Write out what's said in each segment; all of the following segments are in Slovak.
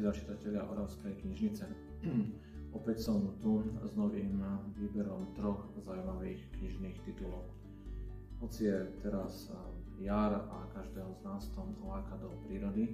priatelia a čitatelia Oravskej knižnice. Opäť som tu s novým výberom troch zaujímavých knižných titulov. Hoci je teraz jar a každého z nás to láka do prírody,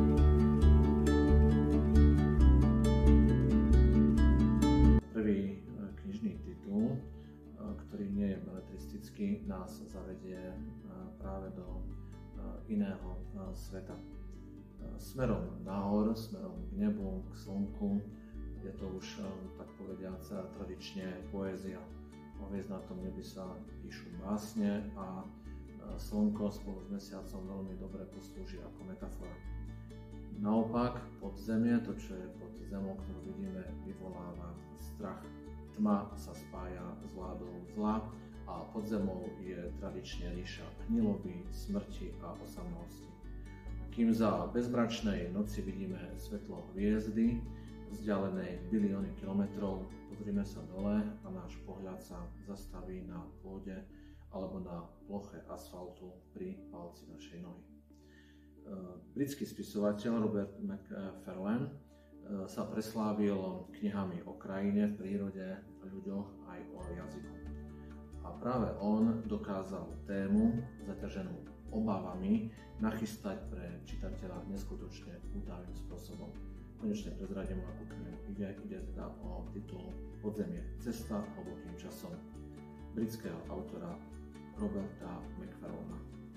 prvý knižný titul, ktorý nie je beletristický, nás zavedie práve do iného sveta. Smerom nahor, smerom k nebu, k slnku, je to už, tak povediac, tradične poézia. O hviezd na tom nebi sa píšu básne a slnko spolu s mesiacom veľmi dobre poslúži ako metafora. Naopak, podzemie, to čo je pod zemou, ktorú vidíme, vyvoláva strach. Tma sa spája s vládou zla a pod zemou je tradične ríša hniloby, smrti a osamelosti. Kým za bezmračnej noci vidíme svetlo hviezdy, vzdialenej bilióny kilometrov, pozrime sa dole a náš pohľad sa zastaví na pôde alebo na ploche asfaltu pri palci našej nohy. Britský spisovateľ Robert Macfarlane sa preslávil knihami o krajine, prírode, ľuďoch aj o jazyku. A práve on dokázal tému zaťaženú obávami nachystať pre čitateľa neskutočne údajným spôsobom. Konečne prezradím, akú knihu ide teda o titul Podzemie, cesta hlbokým časom britského autora Roberta Macfarlana.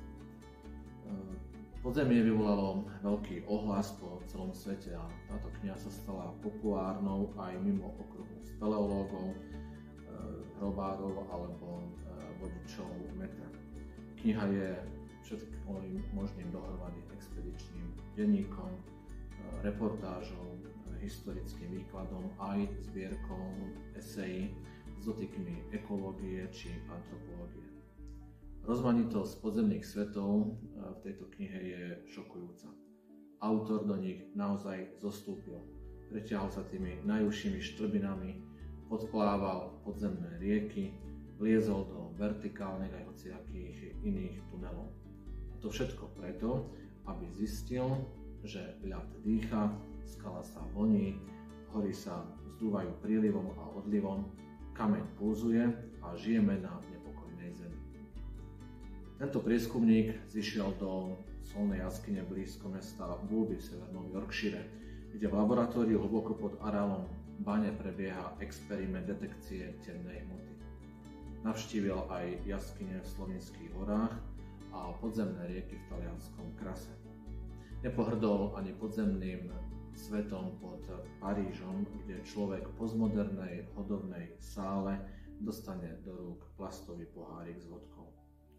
Podzemie vyvolalo veľký ohlas po celom svete a táto kniha sa stala populárnou aj mimo okruhu speleológov, hrobárov alebo vodičov metra. Kniha je všetkým možným dohromady expedičným denníkom, reportážou, historickým výkladom aj zbierkou esejí s dotykmi ekológie či antropológie. Rozmanitosť podzemných svetov v tejto knihe je šokujúca. Autor do nich naozaj zostúpil, pretiahol sa tými najúžšími štrbinami, podplával podzemné rieky, vliezol do vertikálnych aj hociakých iných tunelov. A to všetko preto, aby zistil, že ľad dýcha, skala sa vlní, hory sa vzdúvajú prílivom a odlivom, kameň pulzuje a žijeme na nepokojnej zemi. Tento prieskumník zišiel do solnej jaskyne blízko mesta Bulby v severnom Yorkshire, kde v laboratóriu hlboko pod areálom bane prebieha experiment detekcie temnej hmoty. Navštívil aj jaskyne v Slovinských horách a podzemné rieky v talianskom Krase. Nepohrdol ani podzemným svetom pod Parížom, kde človek v postmodernej hodovnej sále dostane do rúk plastový pohárik s vodkou.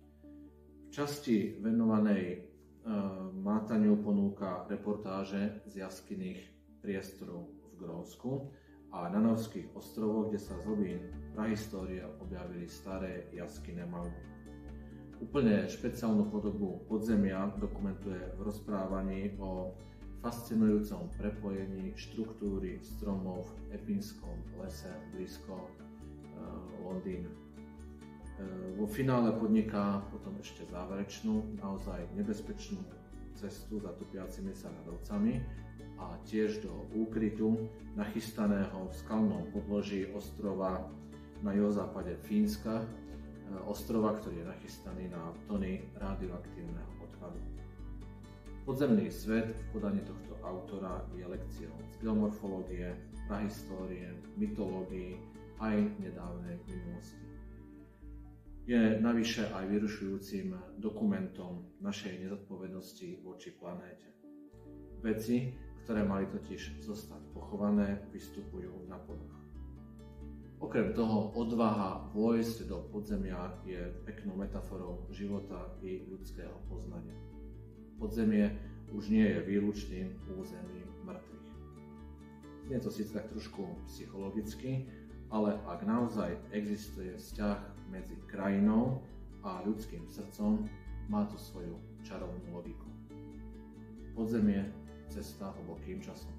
V časti venovanej mátaniu ponúka reportáže z jaskyných priestorov v Grónsku a na Norských ostrovoch, kde sa z hlbín prahistórie objavili staré jaskyné malby. Úplne špeciálnu podobu podzemia dokumentuje v rozprávaní o fascinujúcom prepojení štruktúry stromov v Epinskom lese blízko Londýna. Vo finále podniká potom ešte záverečnú, naozaj nebezpečnú cestu za tupiacimi sa ľadovcami a tiež do úkrytu nachystaného v skalnom podloží ostrova na juhozápade Fínska, ostrova, ktorý je nachystaný na tony radioaktívneho odpadu. Podzemný svet v podaní tohto autora je lekciou z geomorfológie, prahistórie, mytológii aj nedávnej minulosti. Je navyše aj vyrušujúcim dokumentom našej nezodpovednosti voči planéte. Veci, ktoré mali totiž zostať pochované, vystupujú na povrch. Okrem toho, odvaha vojsť do podzemia je peknou metaforou života i ľudského poznania. Podzemie už nie je výlučným územím mŕtvych. Znie to síce tak trošku psychologicky, ale ak naozaj existuje vzťah medzi krajinou a ľudským srdcom, má to svoju čarovnú logiku. Podzemie, cesta hlbokým časom.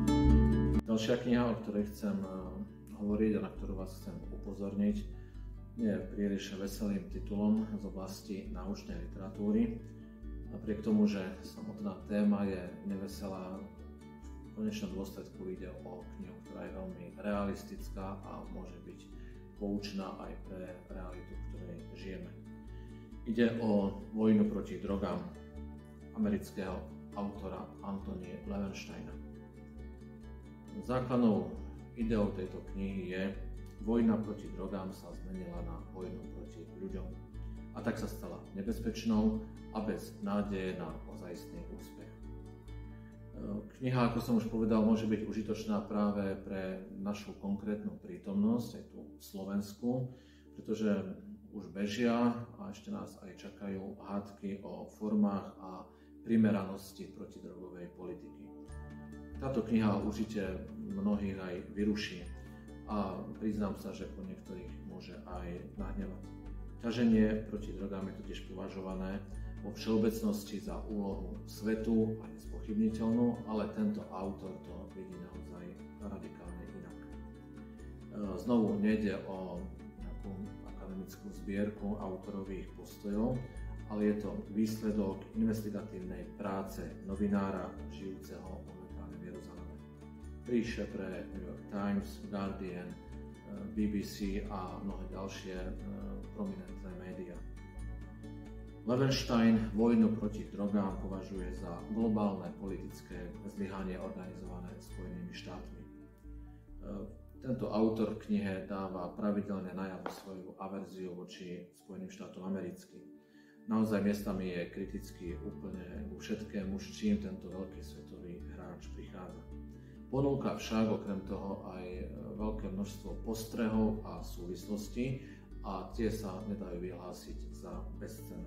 Ďalšia kniha, o ktorej chcem hovoriť a na ktorú vás chcem upozorniť, nie príliš veselým titulom z oblasti náučnej literatúry. Napriek tomu, že samotná téma je neveselá, v konečnom dôsledku ide o knihu, ktorá je veľmi realistická a môže byť poučná aj pre realitu, v ktorej žijeme. Ide o Vojnu proti drogám amerického autora Anthony Levensteina. Základnou ideou tejto knihy je: vojna proti drogám sa zmenila na vojnu proti ľuďom a tak sa stala nebezpečnou a bez nádeje na ozajstný úspech. Kniha, ako som už povedal, môže byť užitočná práve pre našu konkrétnu prítomnosť aj tu v Slovensku, pretože už bežia a ešte nás aj čakajú hádky o formách a primeranosti protidrogovej politiky. Táto kniha určite mnohých aj vyruší a priznám sa, že po niektorých môže aj nahnevať. Ťaženie proti drogám je totiž považované vo všeobecnosti za úlohu svetu a nespochybniteľnú, ale tento autor to vidí naozaj radikálne inak. Znovu nejde o nejakú akademickú zbierku autorových postojov, ale je to výsledok investigatívnej práce novinára žijúceho momentálne v Jeruzaleme. Píše pre New York Times, Guardian, BBC a mnohé ďalšie prominentné médiá. Levenstein vojnu proti drogám považuje za globálne politické zlyhanie organizované Spojenými štátmi. Tento autor v knihe dáva pravidelne najavo svoju averziu voči Spojeným štátom americkým. Naozaj miestami je kritický úplne ku všetkému, s čím tento veľký svetový hráč prichádza. Ponúka však okrem toho aj veľké množstvo postrehov a súvislostí a tie sa nedajú vyhlásiť za bezcenné.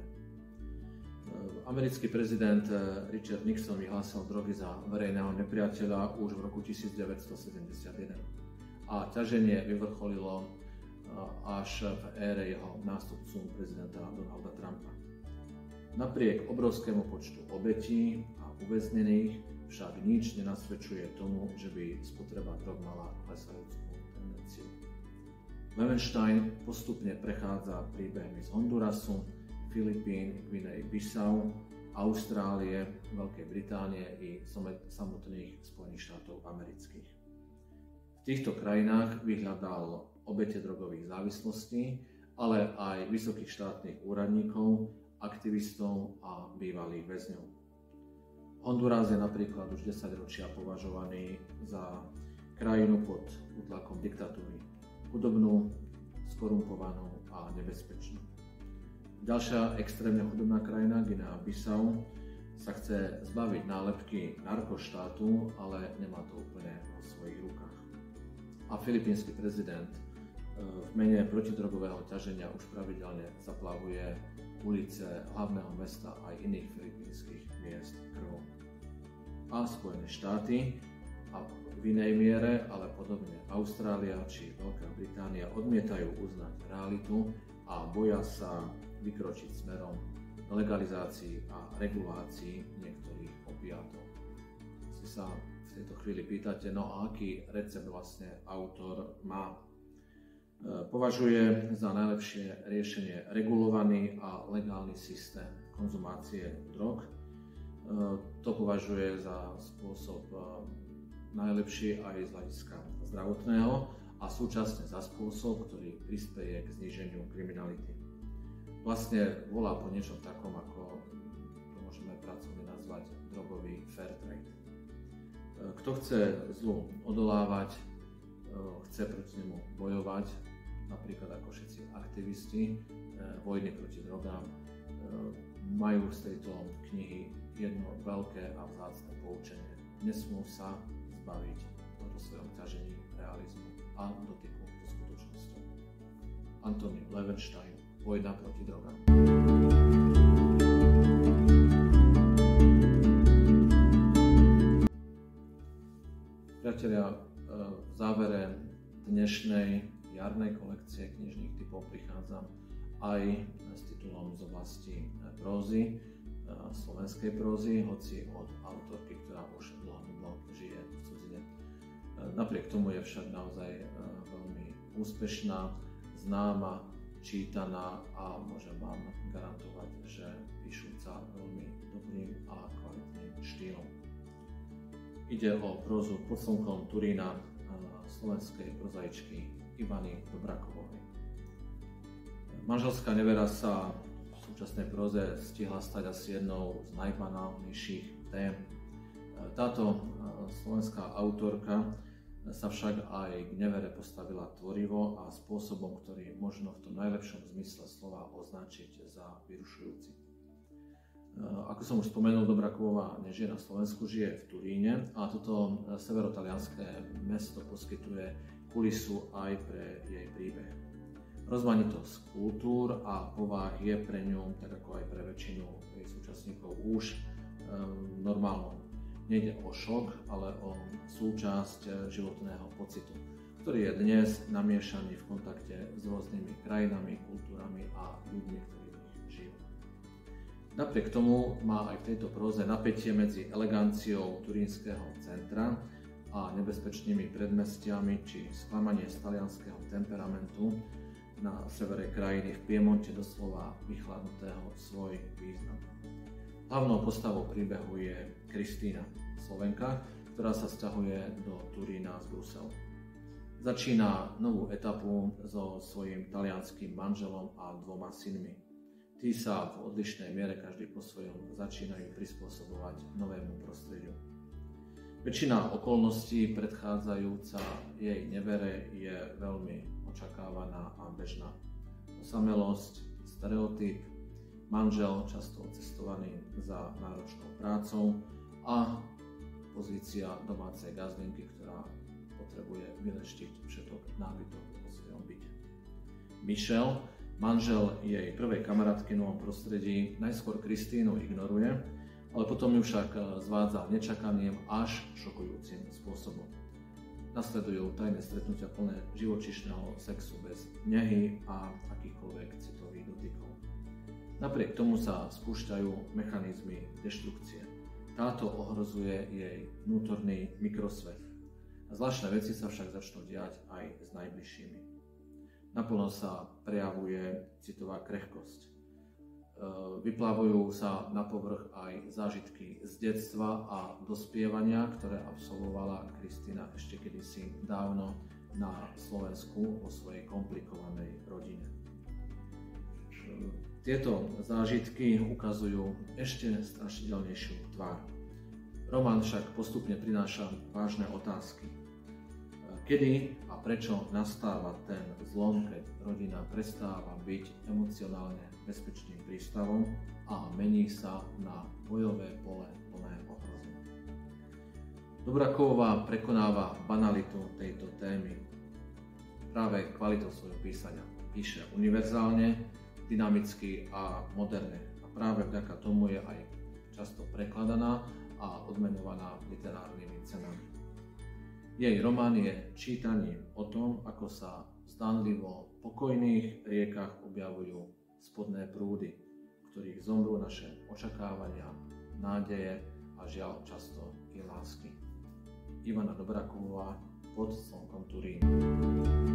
Americký prezident Richard Nixon vyhlásil drogy za verejného nepriateľa už v roku 1971 a ťaženie vyvrcholilo až v ére jeho nástupcu prezidenta Donalda Trumpa. Napriek obrovskému počtu obetí a uväznených však nič nenasvedčuje tomu, že by spotreba drog mala klesajúcu tendenciu. Levenstein postupne prechádza príbehmi z Hondurasu, Filipín, Guinei-Bissau, Austrálie, Veľkej Británie i samotných Spojených štátov amerických. V týchto krajinách vyhľadal obete drogových závislostí, ale aj vysokých štátnych úradníkov, aktivistov a bývalých väzňov. Honduras je napríklad už 10 ročia považovaný za krajinu pod útlakom diktatúry, chudobnú, skorumpovanú a nebezpečnú. Ďalšia extrémne chudobná krajina, Guinea-Bissau, sa chce zbaviť nálepky narkoštátu, ale nemá to úplne vo svojich rukách. A filipínsky prezident v mene protidrogového ťaženia už pravidelne zaplavuje ulice hlavného mesta aj iných filipínskych miest krvou. A Spojené štáty a v inej miere, ale podobne Austrália či Veľká Británia odmietajú uznať realitu a boja sa vykročiť smerom k legalizácii a regulácii niektorých opiátov. Si sa v tejto chvíli pýtate, no a aký recept vlastne autor má? Považuje za najlepšie riešenie regulovaný a legálny systém konzumácie drog. To považuje za spôsob najlepší aj z hľadiska zdravotného a súčasne za spôsob, ktorý prispeje k zníženiu kriminality. Vlastne volá po niečom takom, ako to môžeme pracovne nazvať drogový fair trade. Kto chce zlu odolávať, chce proti nemu bojovať, napríklad ako všetci aktivisti vojny proti drogám, majú z tejto knihy jedno veľké a vzácne poučenie. Nesmú sa zbaviť toto svojom ťažení realizmu a dotyku so skutočnosťou. Anthony Levenstein, Vojna proti drogám. Priatelia, v závere dnešnej jarnej kolekcie knižných typov prichádzam aj s titulom z oblasti prózy, slovenskej prózy, hoci od autorky, ktorá už dlho žije v cudzine. Napriek tomu je však naozaj veľmi úspešná, známa, čítaná a môžem vám garantovať, že píšuca veľmi dobrým a kvalitným štýlom. Ide o prózu Pod slnkom Turína slovenskej prozaičky Ivany Dobrakovovej. Manželská nevera sa v súčasnej próze stihla stať asi jednou z najbanálnejších tém. Táto slovenská autorka sa však aj k nevere postavila tvorivo a spôsobom, ktorý možno v tom najlepšom zmysle slova označiť za vyrušujúci. Ako som už spomenul, Dobrakovová nežije na Slovensku, žije v Turíne a toto severotalianské mesto poskytuje kulisu aj pre jej príbeh. Rozmanitosť kultúr a pováh je pre ňu, tak ako aj pre väčšinu jej súčasníkov, už normálnou. Nejde o šok, ale o súčasť životného pocitu, ktorý je dnes namiešaný v kontakte s rôznymi krajinami, kultúrami a ľuďmi, ktorí v nich žijú. Napriek tomu má aj v tejto próze napätie medzi eleganciou turínskeho centra a nebezpečnými predmestiami či sklamanie z talianskeho temperamentu na severe krajiny v Piemonte doslova vychladnutého svoj význam. Hlavnou postavou príbehu je Kristína, Slovenka, ktorá sa sťahuje do Turína z Bruselu. Začína novú etapu so svojím talianským manželom a 2 synmi. Tí sa v odlišnej miere každý po svojom začínajú prispôsobovať novému prostrediu. Väčšina okolností predchádzajúca jej nevere je veľmi očakávaná a bežná. Osamelosť, stereotyp, manžel často odcestovaný za náročnou prácou a pozícia domácej gazdinky, ktorá potrebuje vyleštiť všetok nábytok vo svojom byte. Michel, manžel jej prvej kamarátky v novom prostredí, najskôr Kristínu ignoruje, ale potom ju však zvádza nečakaným až šokujúcim spôsobom. Nasledujú tajné stretnutia plné živočíšneho sexu bez nehy a akýchkoľvek citových dotykov. Napriek tomu sa spúšťajú mechanizmy deštrukcie. Táto ohrozuje jej vnútorný mikrosvet. A zvláštne veci sa však začnú diať aj s najbližšími. Naplno sa prejavuje citová krehkosť. Vyplavujú sa na povrch aj zážitky z detstva a dospievania, ktoré absolvovala Kristína ešte kedysi dávno na Slovensku vo svojej komplikovanej rodine. Tieto zážitky ukazujú ešte strašidelnejšiu tvár. Román však postupne prináša vážne otázky. Kedy a prečo nastáva ten zlom, keď rodina prestáva byť emocionálne bezpečným prístavom a mení sa na bojové pole plné ohrozenia. Dobrakovová prekonáva banalitu tejto témy práve kvalitou svojho písania. Píše univerzálne, dynamicky a moderne a práve vďaka tomu je aj často prekladaná a odmeňovaná literárnymi cenami. Jej román je čítaním o tom, ako sa v zdanlivo pokojných riekach objavujú spodné prúdy, v ktorých zomrú naše očakávania, nádeje a žiaľ často i lásky. Ivana Dobrakovová, Pod slnkom Turína.